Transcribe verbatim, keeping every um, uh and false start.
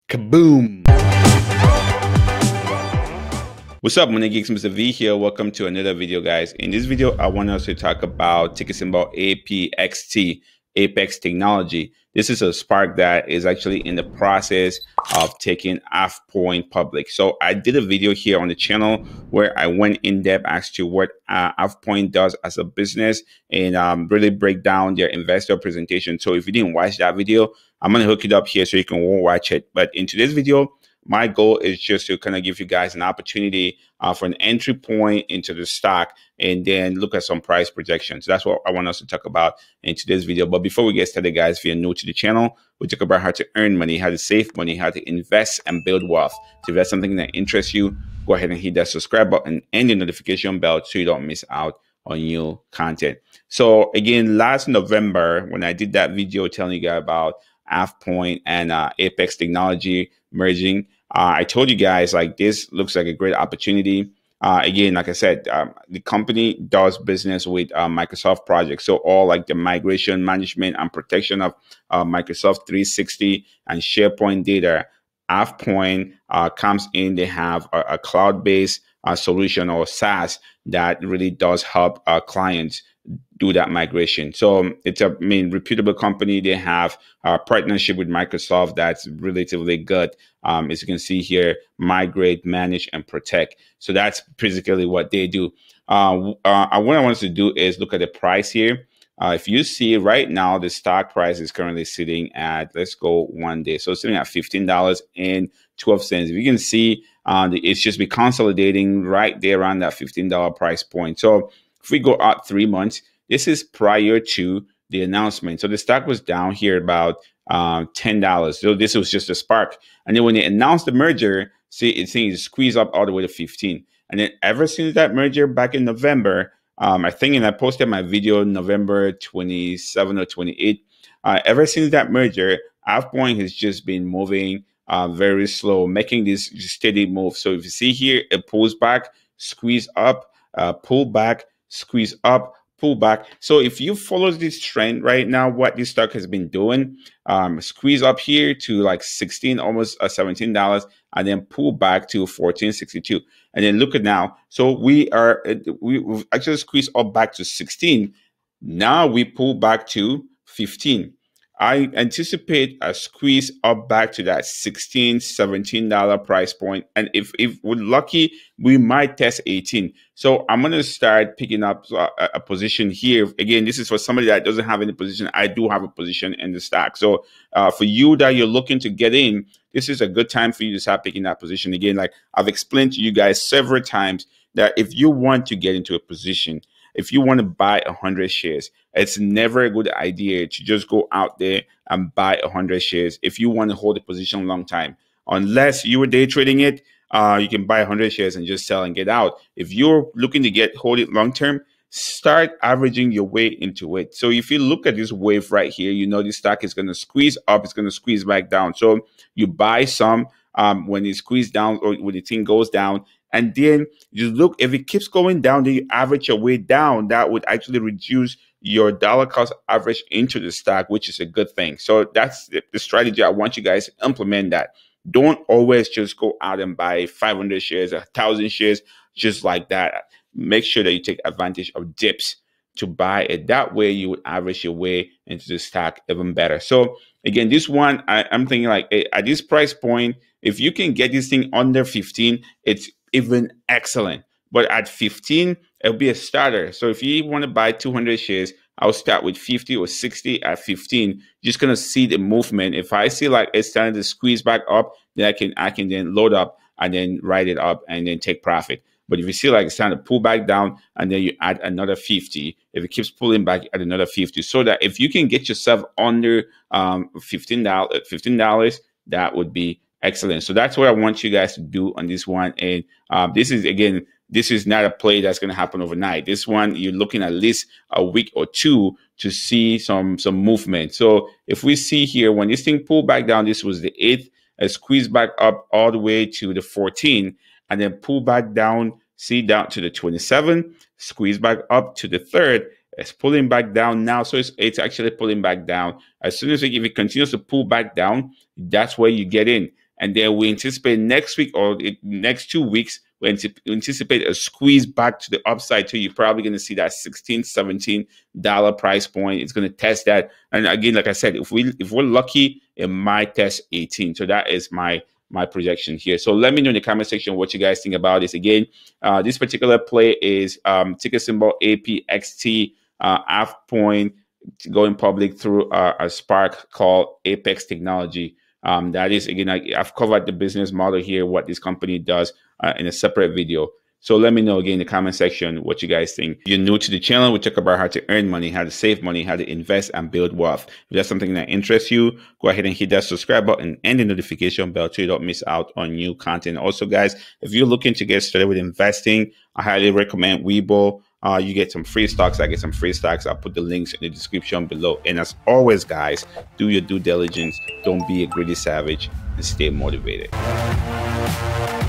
Kaboom! What's up, Money Geeks? Mister V here. Welcome to another video, guys. In this video, I want us to talk about ticker symbol A P X T, Apex Technology. This is a spark that is actually in the process of taking Avepoint public. So I did a video here on the channel where I went in depth as to what uh, Avepoint does as a business and um, really break down their investor presentation. So if you didn't watch that video, I'm going to hook it up here so you can watch it. But in today's video, my goal is just to kind of give you guys an opportunity uh, for an entry point into the stock and then look at some price projections. So that's what I want us to talk about in today's video. But before we get started, guys, if you're new to the channel, we talk about how to earn money, how to save money, how to invest and build wealth. So if that's something that interests you, go ahead and hit that subscribe button and the notification bell so you don't miss out on new content. So again, last November, when I did that video telling you guys about Avepoint and uh, Apex Technology merging, uh, I told you guys like this looks like a great opportunity. Uh, again, like I said, um, the company does business with uh, Microsoft projects. So all like the migration, management, and protection of uh, Microsoft three sixty and SharePoint data. Avepoint uh, comes in, they have a, a cloud-based uh, solution or SaaS that really does help uh, clients do that migration. So it's a I mean, reputable company. They have a partnership with Microsoft that's relatively good. Um, as you can see here, migrate, manage, and protect. So that's basically what they do. Uh, uh, what I want to do is look at the price here. Uh, if you see right now, the stock price is currently sitting at, let's go one day. So it's sitting at fifteen dollars and twelve cents. If you can see, uh, it's just be consolidating right there around that fifteen dollar price point. So if we go out three months, this is prior to the announcement. So the stock was down here about uh, ten dollars. So this was just a spark. And then when they announced the merger, see, it's saying it squeezed up all the way to fifteen. And then ever since that merger back in November, um, I think, and I posted my video November twenty-seventh or twenty-eighth. Uh, ever since that merger, Avepoint has just been moving uh, very slow, making this steady move. So if you see here, it pulls back, squeeze up, uh, pull back, squeeze up, pull back. So if you follow this trend right now, what this stock has been doing, um, squeeze up here to like sixteen, almost uh, seventeen dollars, and then pull back to fourteen sixty-two. And then look at now. So we are, we, we've actually squeezed up back to sixteen. Now we pull back to fifteen. I anticipate a squeeze up back to that sixteen, seventeen dollar price point. And if, if we're lucky, we might test eighteen. So I'm going to start picking up a, a position here. Again, this is for somebody that doesn't have any position. I do have a position in the stock. So uh, for you that you're looking to get in, this is a good time for you to start picking that position. Again, like I've explained to you guys several times that if you want to get into a position, if you want to buy one hundred shares, it's never a good idea to just go out there and buy one hundred shares if you want to hold a position a long time. Unless you were day trading it, uh, you can buy one hundred shares and just sell and get out. If you're looking to get hold it long term, start averaging your way into it. So if you look at this wave right here, you know this stock is going to squeeze up, it's going to squeeze back down. So you buy some um, when it squeezes down or when the thing goes down. And then you look, if it keeps going down, then you average your way down. That would actually reduce your dollar cost average into the stock, which is a good thing. So that's the, the strategy. I want you guys to implement that. Don't always just go out and buy five hundred shares, one thousand shares, just like that. Make sure that you take advantage of dips to buy it. That way you would average your way into the stock even better. So again, this one, I, I'm thinking like at this price point, if you can get this thing under fifteen, it's even excellent. But at fifteen, it'll be a starter. So if you want to buy two hundred shares, I'll start with fifty or sixty at fifteen. Just gonna see the movement. If I see like it's starting to squeeze back up, then I can I can then load up and then write it up and then take profit. But if you see like it's starting to pull back down and then you add another fifty, if it keeps pulling back at another fifty, so that if you can get yourself under um, fifteen dollars, fifteen dollars, that would be excellent. So that's what I want you guys to do on this one. And um, this is, again, this is not a play that's going to happen overnight. This one, you're looking at least a week or two to see some, some movement. So if we see here, when this thing pulled back down, this was the eighth, a squeeze back up all the way to the fourteen, and then pull back down, see down to the twenty-seven, squeeze back up to the third. It's pulling back down now. So it's, it's actually pulling back down. As soon as it, if it continues to pull back down, that's where you get in. And then we anticipate next week or it, next two weeks, we anticipate a squeeze back to the upside too. You're probably going to see that sixteen, seventeen dollar price point. It's going to test that. And again, like I said, if we if we're lucky, it might test eighteen. So that is my my projection here. So let me know in the comment section what you guys think about this. Again, uh, this particular play is um, ticker symbol A P X T, uh, Avepoint, going public through uh, a spark called Apxt Technology. Um, that is, again, I, I've covered the business model here, what this company does uh, in a separate video. So let me know again in the comment section what you guys think. If you're new to the channel, we talk about how to earn money, how to save money, how to invest and build wealth. If that's something that interests you, go ahead and hit that subscribe button and the notification bell so you don't miss out on new content. Also, guys, if you're looking to get started with investing, I highly recommend WeBull. Uh, you get some free stocks. I get some free stocks. I'll put the links in the description below. And as always, guys, do your due diligence. Don't be a greedy savage and stay motivated.